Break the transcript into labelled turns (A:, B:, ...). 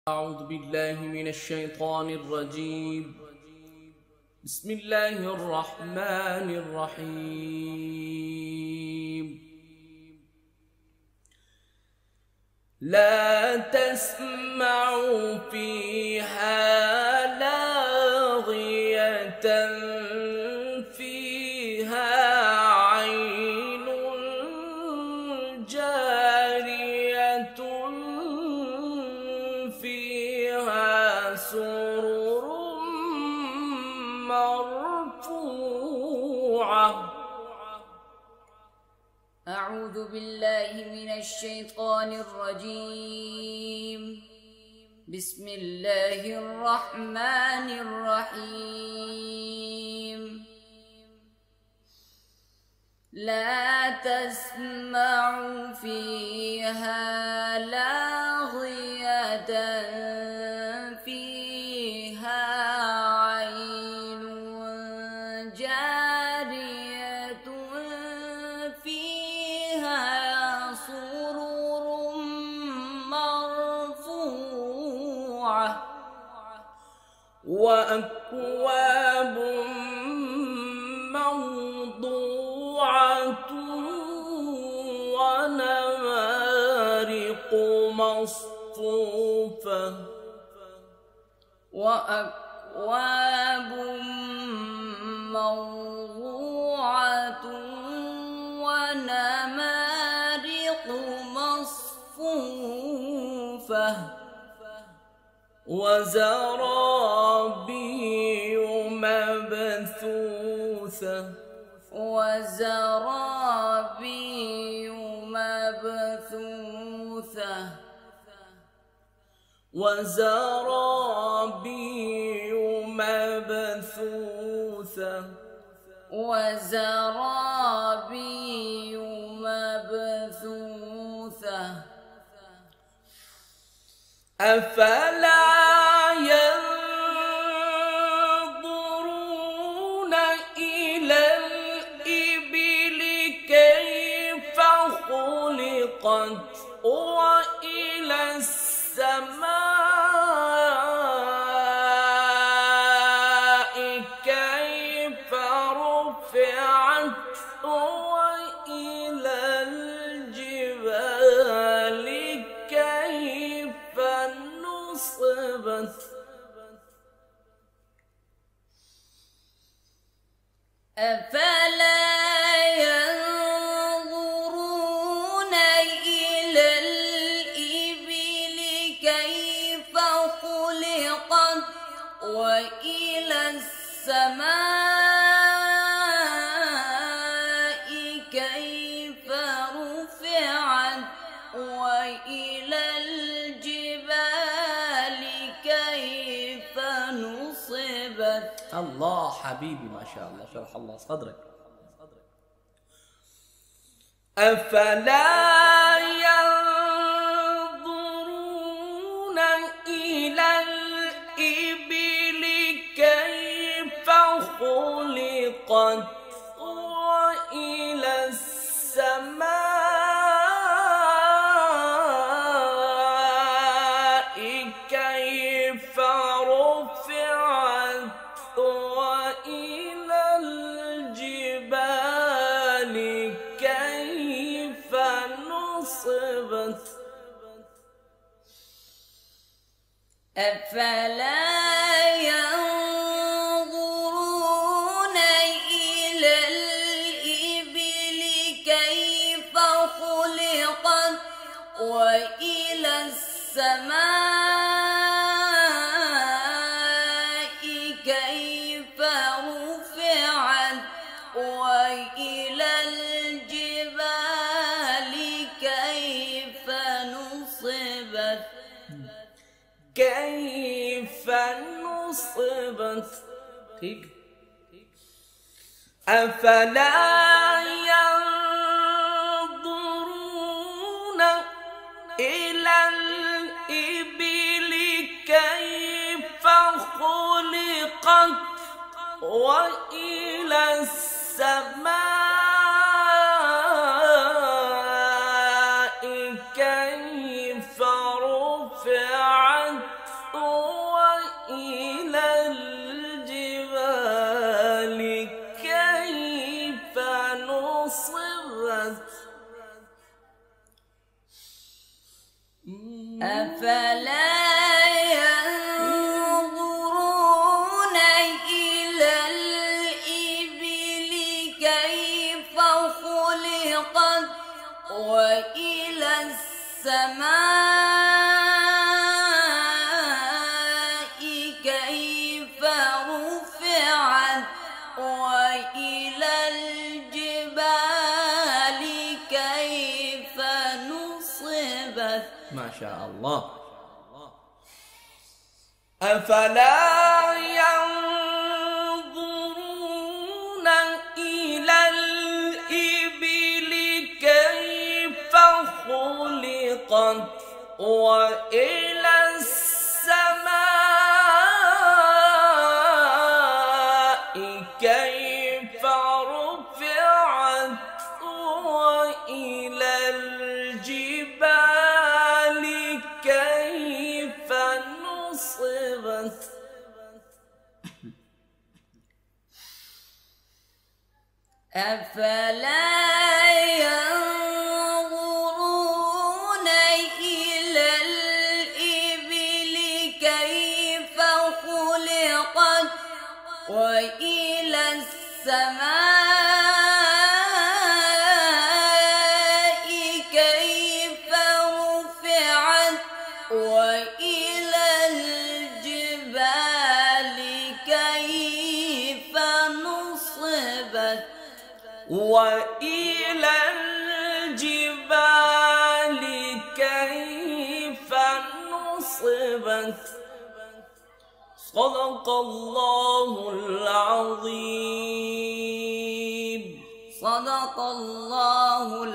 A: أعوذ بالله من الشيطان الرجيم. بسم الله الرحمن الرحيم. لا تسمعوا فيها لاغية فيها عين جارية فيها سرر مرفوعة.
B: أعوذ بالله من الشيطان الرجيم. بسم الله الرحمن الرحيم. لا تسمعوا فيها لاغية فيها عين جارية فيها سرر مرفوعة
A: وأكواب موضوعة ونمارق مصفوفة.
B: وأكواب موضوعة ونمارق مصفوفة
A: وزرابي مبثوثة.
B: وزرابي مبثوثة.
A: وزرابي مبثوثة.
B: وزرابي مبثوثة.
A: أفلا ينظرون إلى الإبل كيف خلقت وإلى السماء كيف رفعت وإلى الجبال كيف نصبت.
B: أفلا ينظرون إلى الإبل كيف خلقت وإلى السماء كيف رفعت وإلى الجبال كيف نصبت.
A: الله حبيبي ما شاء الله شرح الله صدرك. أفلا ينظرون إلى الإبل كيف خلقت وإلى السماء كيف رفعت وإلى الجبال كيف نصبت.
B: أفلا ينظرون إلى الإبل كيف خلقت وإلى السماء كيف رفعت وإلى الجبال كيف نصبت.
A: كيف نصبت. أفلا ينظرون إلى الإبل كيف خلقت وإلى السماء كيف رفعت ما شاء الله. أفلا ينظرون إلى الإبل كيف خلقت وإلى السماء كيف رفعت وإلى الجبال كيف نصبت
B: أفلا ينظرون إلى الإبل كيف خلقت وإلى السماء كيف رفعت وإلى الجبال كيف نصبت
A: وإلى الجبال كيف نصبت. صدق الله العظيم.
B: صدق الله